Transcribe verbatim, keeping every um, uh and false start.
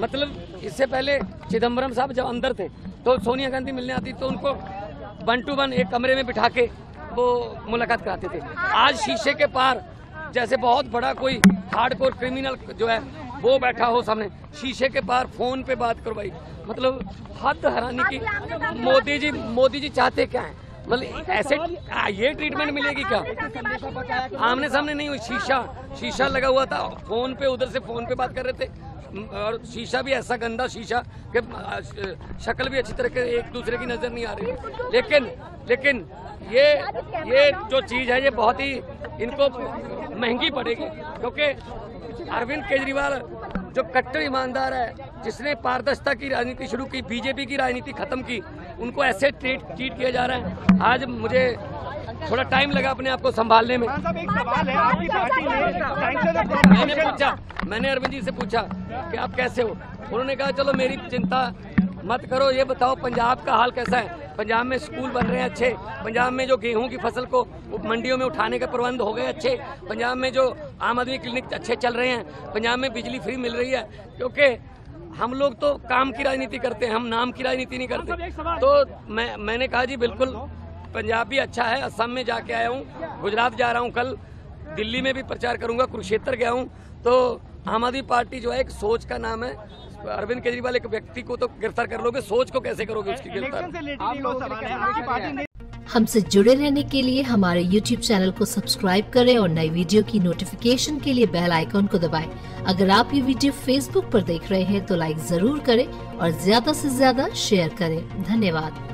मतलब इससे पहले चिदम्बरम साहब जब अंदर थे तो सोनिया गांधी मिलने आती तो उनको वन टू वन एक कमरे में बिठा के वो मुलाकात कराते थे। आज शीशे के पार जैसे बहुत बड़ा कोई हार्डकोर क्रिमिनल जो है वो बैठा हो सामने, शीशे के पार फोन पे बात करो भाई, मतलब हद हैरानी की। मोदी जी मोदी जी चाहते क्या है? मतलब ऐसे ये ट्रीटमेंट मिलेगी क्या? आमने सामने नहीं हुई, शीशा शीशा लगा हुआ था, फोन पे उधर से फोन पे बात कर रहे थे, और शीशा भी ऐसा गंदा शीशा कि शक्ल भी अच्छी तरह के एक दूसरे की नजर नहीं आ रही। लेकिन लेकिन ये ये जो चीज है ये बहुत ही इनको महंगी पड़ेगी, क्योंकि अरविंद केजरीवाल जो कट्टर ईमानदार है, जिसने पारदर्शिता की राजनीति शुरू की, बीजेपी की राजनीति खत्म की, उनको ऐसे ट्रीट ट्रीट किया जा रहा है। आज मुझे थोड़ा टाइम लगा अपने आप को संभालने में। एक सवाल है, आपकी पार्टी मैंने पूछा मैंने अरविंद जी से पूछा कि आप कैसे हो? उन्होंने कहा चलो मेरी चिंता मत करो, ये बताओ पंजाब का हाल कैसा है? पंजाब में स्कूल बन रहे हैं अच्छे, पंजाब में जो गेहूं की फसल को मंडियों में उठाने के प्रबंध हो गए अच्छे, पंजाब में जो आम आदमी क्लिनिक अच्छे चल रहे हैं, पंजाब में बिजली फ्री मिल रही है। क्योंकि हम लोग तो काम की राजनीति करते हैं, हम नाम की राजनीति नहीं करते। तो मैं मैंने कहा जी बिल्कुल पंजाब भी अच्छा है, असम में जाके आया हूँ, गुजरात जा रहा हूँ, कल दिल्ली में भी प्रचार करूंगा, कुरुक्षेत्र गया हूँ। तो आम आदमी पार्टी जो है एक सोच का नाम है। अरविंद केजरीवाल एक व्यक्ति को तो गिरफ्तार कर लोगे, सोच को कैसे करोगे उसकी गिरफ्तार? हमसे जुड़े रहने के लिए हमारे यूट्यूब चैनल को सब्सक्राइब करें और नई वीडियो की नोटिफिकेशन के लिए बेल आइकॉन को दबाएं। अगर आप ये वीडियो फेसबुक पर देख रहे हैं तो लाइक जरूर करें और ज्यादा से ज्यादा शेयर करें। धन्यवाद।